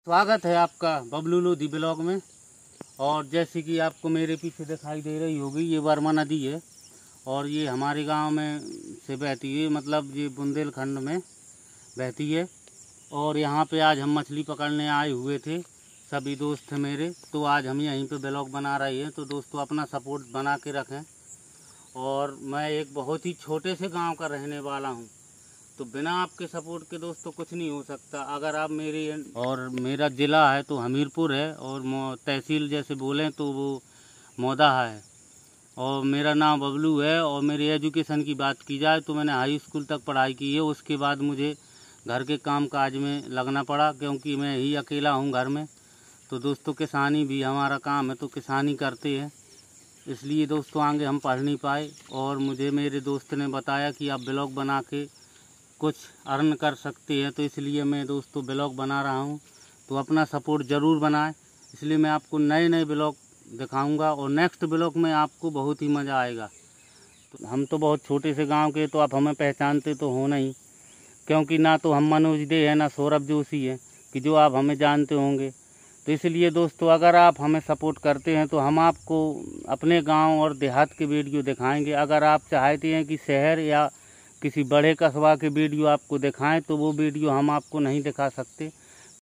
स्वागत है आपका बबलू लोधी ब्लॉग में। और जैसे कि आपको मेरे पीछे दिखाई दे रही होगी, ये वर्मा नदी है और ये हमारे गांव में से बहती है, मतलब ये बुंदेलखंड में बहती है। और यहाँ पे आज हम मछली पकड़ने आए हुए थे, सभी दोस्त थे मेरे, तो आज हम यहीं पे ब्लॉग बना रहे हैं। तो दोस्तों अपना सपोर्ट बना के रखें। और मैं एक बहुत ही छोटे से गांव का रहने वाला हूं, तो बिना आपके सपोर्ट के दोस्तों कुछ नहीं हो सकता। अगर आप और मेरा ज़िला है तो हमीरपुर है, और तहसील जैसे बोलें तो वो मौदाहा है। और मेरा नाम बबलू है। और मेरी एजुकेशन की बात की जाए तो मैंने हाई स्कूल तक पढ़ाई की है। उसके बाद मुझे घर के काम काज में लगना पड़ा, क्योंकि मैं ही अकेला हूँ घर में। तो दोस्तों किसानी भी हमारा काम है, तो किसानी करते हैं, इसलिए दोस्तों आगे हम पढ़ नहीं पाए। और मुझे मेरे दोस्त ने बताया कि आप ब्लॉग बना के कुछ अर्न कर सकते हैं, तो इसलिए मैं दोस्तों ब्लॉग बना रहा हूं। तो अपना सपोर्ट ज़रूर बनाएं। इसलिए मैं आपको नए नए ब्लॉग दिखाऊंगा और नेक्स्ट ब्लॉग में आपको बहुत ही मज़ा आएगा। तो हम तो बहुत छोटे से गांव के, तो आप हमें पहचानते तो हो नहीं, क्योंकि ना तो हम मनोज दे हैं ना सौरभ जोशी हैं कि जो आप हमें जानते होंगे। तो इसलिए दोस्तों अगर आप हमें सपोर्ट करते हैं तो हम आपको अपने गांव और देहात के वीडियो दिखाएंगे। अगर आप चाहते हैं कि शहर या किसी बड़े कस्बा के वीडियो आपको दिखाएं, तो वो वीडियो हम आपको नहीं दिखा सकते।